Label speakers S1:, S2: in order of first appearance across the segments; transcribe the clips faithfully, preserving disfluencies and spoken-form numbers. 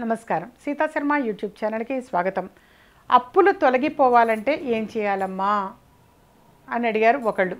S1: నమస్కారం. సీతా శర్మ యూట్యూబ్ ఛానల్కి స్వాగతం. అప్పులు తొలగిపోవాలంటే ఏం చేయాలమ్మా అని అడిగారు ఒకళ్ళు.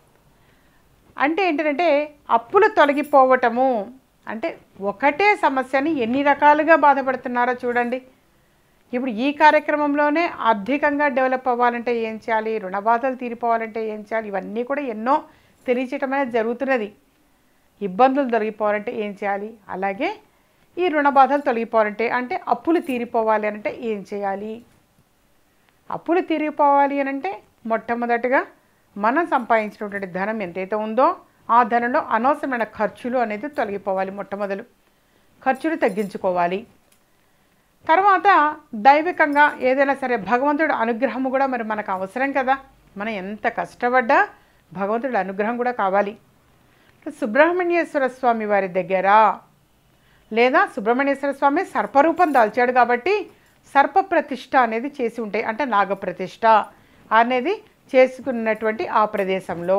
S1: అంటే ఏంటంటే అప్పులు తొలగిపోవటము అంటే ఒకటే సమస్యని ఎన్ని రకాలుగా బాధపడుతున్నారో చూడండి. ఇప్పుడు ఈ కార్యక్రమంలోనే ఆర్థికంగా డెవలప్ అవ్వాలంటే ఏం చేయాలి, రుణ బాధలు తీరిపోవాలంటే ఏం చేయాలి, ఇవన్నీ కూడా ఎన్నో తెలియచటం అనేది జరుగుతున్నది. ఇబ్బందులు తొలగిపోవాలంటే ఏం చేయాలి, అలాగే ఈ రుణ బాధలు తొలగిపోవాలంటే అంటే అప్పులు తీరిపోవాలి అంటే ఏం చేయాలి. అప్పులు తీరిపోవాలి అని అంటే మొట్టమొదటిగా మనం సంపాదించినటువంటి ధనం ఎంతైతే ఉందో ఆ ధనంలో అనవసరమైన ఖర్చులు అనేది తొలగిపోవాలి. మొట్టమొదలు ఖర్చులు తగ్గించుకోవాలి. తర్వాత దైవికంగా ఏదైనా సరే భగవంతుడి అనుగ్రహం కూడా మరి మనకు అవసరం కదా. మనం ఎంత కష్టపడ్డా భగవంతుడి అనుగ్రహం కూడా కావాలి. సుబ్రహ్మణ్యేశ్వర స్వామి వారి దగ్గర లేదా సుబ్రహ్మణ్యేశ్వర స్వామి సర్పరూపం దాల్చాడు కాబట్టి సర్ప ప్రతిష్ఠ అనేది చేసి ఉంటాయి. అంటే నాగప్రతిష్ఠ అనేది చేసుకున్నటువంటి ఆ ప్రదేశంలో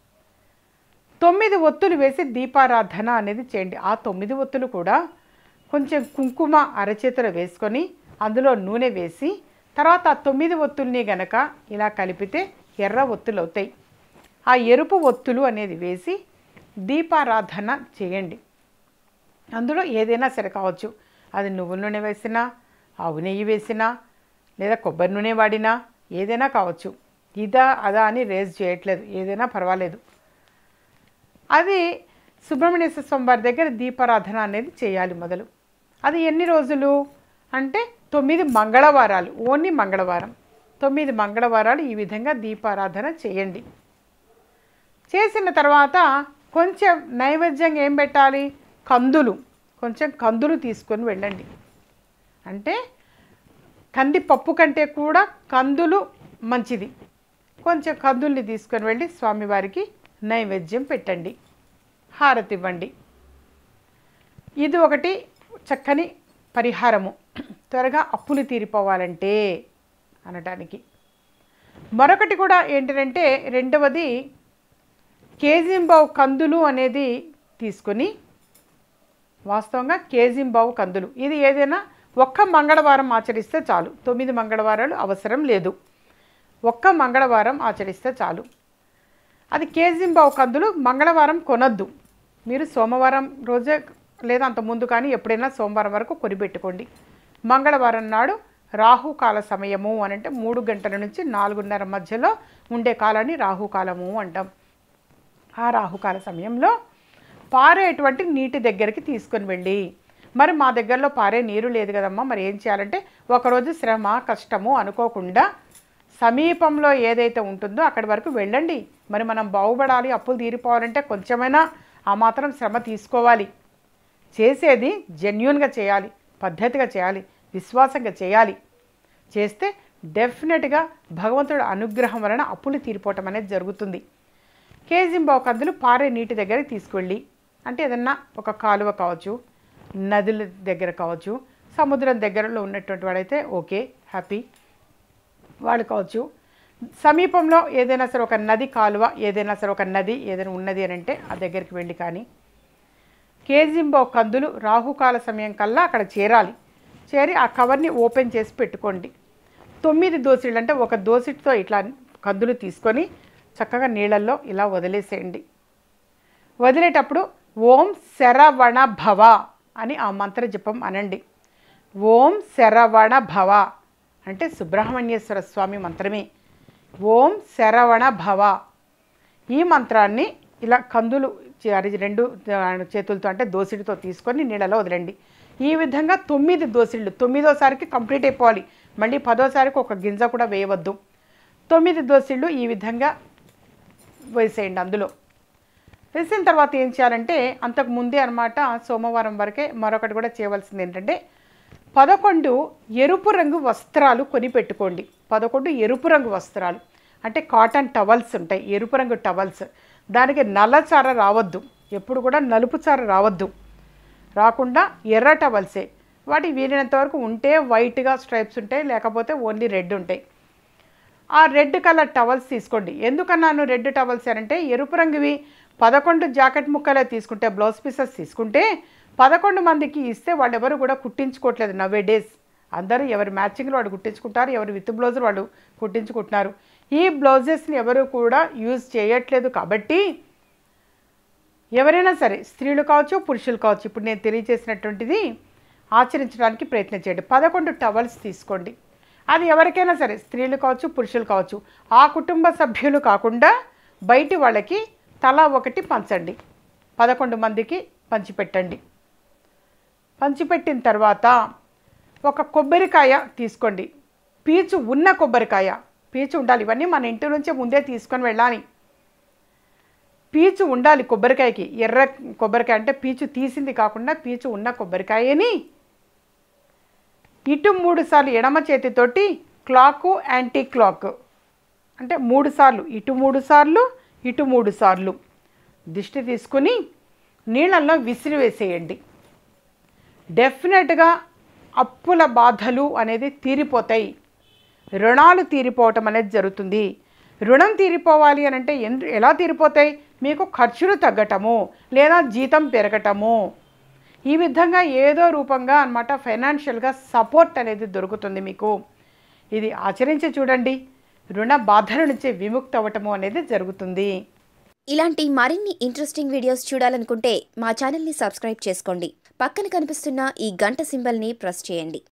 S1: తొమ్మిది ఒత్తులు వేసి దీపారాధన అనేది చేయండి. ఆ తొమ్మిది ఒత్తులు కూడా కొంచెం కుంకుమ అరచేతిలో వేసుకొని అందులో నూనె వేసి తర్వాత ఆ తొమ్మిది ఒత్తుల్ని గనక ఇలా కలిపితే ఎర్ర ఒత్తులు అవుతాయి. ఆ ఎరుపు ఒత్తులు అనేది వేసి దీపారాధన చేయండి. అందులో ఏదైనా సరే కావచ్చు, అది నువ్వుల నూనె వేసినా, ఆవు నెయ్యి వేసినా, లేదా కొబ్బరి నూనె వాడినా ఏదైనా కావచ్చు. ఇదా అదా అని రేజ్ చేయట్లేదు, ఏదైనా పర్వాలేదు. అది సుబ్రహ్మణ్యేశ్వర స్వామి వారి దగ్గర దీపారాధన అనేది చేయాలి మొదలు. అది ఎన్ని రోజులు అంటే తొమ్మిది మంగళవారాలు, ఓన్లీ మంగళవారం తొమ్మిది మంగళవారాలు ఈ విధంగా దీపారాధన చేయండి. చేసిన తర్వాత కొంచెం నైవేద్యంగా ఏం పెట్టాలి, కందులు, కొంచెం కందులు తీసుకొని వెళ్ళండి. అంటే కందిపప్పు కంటే కూడా కందులు మంచిది. కొంచెం కందుల్ని తీసుకొని వెళ్ళి స్వామివారికి నైవేద్యం పెట్టండి, హారతి ఇవ్వండి. ఇది ఒకటి చక్కని పరిహారము, త్వరగా అప్పులు తీరిపోవాలంటే అనటానికి. మరొకటి కూడా ఏంటంటే రెండవది కేజింబావు కందులు అనేది తీసుకొని, వాస్తవంగా కేజింబావు కందులు ఇది ఏదైనా ఒక్క మంగళవారం ఆచరిస్తే చాలు. తొమ్మిది మంగళవారాలు అవసరం లేదు, ఒక్క మంగళవారం ఆచరిస్తే చాలు. అది కేజింబావు కందులు మంగళవారం కొనద్దు, మీరు సోమవారం రోజే లేదా అంత ముందు కానీ ఎప్పుడైనా సోమవారం వరకు కొనిపెట్టుకోండి. మంగళవారం నాడు రాహుకాల సమయము అని అంటే మూడు గంటల నుంచి నాలుగున్నర మధ్యలో ఉండే కాలాన్ని రాహుకాలము అంటాం. ఆ రాహుకాల సమయంలో పారేటువంటి నీటి దగ్గరికి తీసుకొని వెళ్ళి, మరి మా దగ్గరలో పారే నీరు లేదు కదమ్మా, మరి ఏం చేయాలంటే ఒకరోజు శ్రమ కష్టము అనుకోకుండా సమీపంలో ఏదైతే ఉంటుందో అక్కడి వరకు వెళ్ళండి. మరి మనం బాగుపడాలి, అప్పులు తీరిపోవాలంటే కొంచెమైనా ఆ మాత్రం శ్రమ తీసుకోవాలి. చేసేది జెన్యూన్గా చేయాలి, పద్ధతిగా చేయాలి, విశ్వాసంగా చేయాలి. చేస్తే డెఫినెట్గా భగవంతుడి అనుగ్రహం వలన అప్పులు తీరిపోవటం అనేది జరుగుతుంది. కేజింబావు కందులు పారే నీటి దగ్గరికి తీసుకువెళ్ళి, అంటే ఏదన్నా ఒక కాలువ కావచ్చు, నదుల దగ్గర కావచ్చు, సముద్రం దగ్గరలో ఉన్నటువంటి వాడైతే ఓకే హ్యాపీ వాళ్ళు కావచ్చు. సమీపంలో ఏదైనా సరే ఒక నది కాలువ ఏదైనా సరే ఒక నది ఏదైనా ఉన్నది అని అంటే ఆ దగ్గరికి వెళ్ళి కానీ కేజింబావు కందులు రాహుకాల సమయం కల్లా అక్కడ చేరాలి. చేరి ఆ కవర్ని ఓపెన్ చేసి పెట్టుకోండి. తొమ్మిది దోసిళ్ళు అంటే ఒక దోసిటితో ఇట్లా కందులు తీసుకొని చక్కగా నీళ్ళల్లో ఇలా వదిలేసేయండి. వదిలేటప్పుడు ఓం శరవణ భవ అని ఆ మంత్ర జపం అనండి. ఓం శరవణ భవ అంటే సుబ్రహ్మణ్యేశ్వర స్వామి మంత్రమే. ఓం శరవణ భవ ఈ మంత్రాన్ని ఇలా కందులు రెండు చేతులతో అంటే దోసిడితో తీసుకొని నీళ్ళలో వదిలండి. ఈ విధంగా తొమ్మిది దోసిళ్ళు, తొమ్మిదోసారికి కంప్లీట్ అయిపోవాలి. మళ్ళీ పదోసారికి ఒక గింజ కూడా వేయవద్దు. తొమ్మిది దోసిళ్ళు ఈ విధంగా వేసేయండి. అందులో వేసిన తర్వాత ఏం చేయాలంటే అంతకు ముందే అనమాట సోమవారం వరకే మరొకటి కూడా చేయవలసింది ఏంటంటే పదకొండు ఎరుపు రంగు వస్త్రాలు కొని పెట్టుకోండి. పదకొండు ఎరుపు రంగు వస్త్రాలు అంటే కాటన్ టవల్స్ ఉంటాయి, ఎరుపు రంగు టవల్స్. దానికి నల్లచార రావద్దు, ఎప్పుడు కూడా నలుపు చార రావద్దు. రాకుండా ఎర్ర టవల్సే. వాటి వీలైనంత వరకు ఉంటే వైట్గా స్ట్రైప్స్ ఉంటాయి, లేకపోతే ఓన్లీ రెడ్ ఉంటాయి. ఆ రెడ్ కలర్ టవల్స్ తీసుకోండి. ఎందుకన్నాను రెడ్ టవల్స్ అంటే ఎరుపు రంగువి పదకొండు జాకెట్ ముక్కలే తీసుకుంటే, బ్లౌజ్ పీసెస్ తీసుకుంటే పదకొండు మందికి ఇస్తే వాళ్ళు ఎవరు కూడా కుట్టించుకోవట్లేదు నవ్వే డేస్. అందరూ ఎవరి మ్యాచింగ్లో వాళ్ళు కుట్టించుకుంటారు, ఎవరు విత్ బ్లౌజులు వాళ్ళు కుట్టించుకుంటున్నారు. ఈ బ్లౌజెస్ని ఎవరు కూడా యూజ్ చేయట్లేదు. కాబట్టి ఎవరైనా సరే స్త్రీలు కావచ్చు పురుషులు కావచ్చు ఇప్పుడు నేను తెలియజేసినటువంటిది ఆచరించడానికి ప్రయత్నం చేయండి. పదకొండు టవల్స్ తీసుకోండి. అది ఎవరికైనా సరే స్త్రీలు కావచ్చు పురుషులు కావచ్చు, ఆ కుటుంబ సభ్యులు కాకుండా బయటి వాళ్ళకి తలా ఒకటి పంచండి. పదకొండు మందికి పంచిపెట్టండి. పంచిపెట్టిన తర్వాత ఒక కొబ్బరికాయ తీసుకోండి. పీచు ఉన్న కొబ్బరికాయ, పీచు ఉండాలి. ఇవన్నీ మన ఇంటి నుంచే ముందే తీసుకొని వెళ్ళాలి. పీచు ఉండాలి కొబ్బరికాయకి. ఎర్ర కొబ్బరికాయ అంటే పీచు తీసింది కాకుండా పీచు ఉన్న కొబ్బరికాయని ఇటు మూడు సార్లు ఎడమ చేతితోటి క్లాకు యాంటీ క్లాక్ అంటే మూడు సార్లు ఇటు మూడు సార్లు ఇటు మూడు సార్లు దిష్టి తీసుకుని నీళ్ళల్లో విసిరివేసేయండి. డెఫినెట్గా అప్పుల బాధలు అనేది తీరిపోతాయి. రుణాలు తీరిపోవటం అనేది జరుగుతుంది. రుణం తీరిపోవాలి అని అంటే ఎలా తీరిపోతాయి? మీకు ఖర్చులు తగ్గటము లేదా జీతం పెరగటము, ఈ విధంగా ఏదో రూపంగా అన్నమాట ఫైనాన్షియల్గా సపోర్ట్ అనేది దొరుకుతుంది మీకు. ఇది ఆచరించి చూడండి. రుణ బాధల నుంచి విముక్తి అవ్వటము అనేది జరుగుతుంది.
S2: ఇలాంటి మరిన్ని ఇంట్రెస్టింగ్ వీడియోస్ చూడాలనుకుంటే మా ఛానల్ని సబ్స్క్రైబ్ చేసుకోండి. పక్కన కనిపిస్తున్న ఈ గంట సింబల్ని ప్రెస్ చేయండి.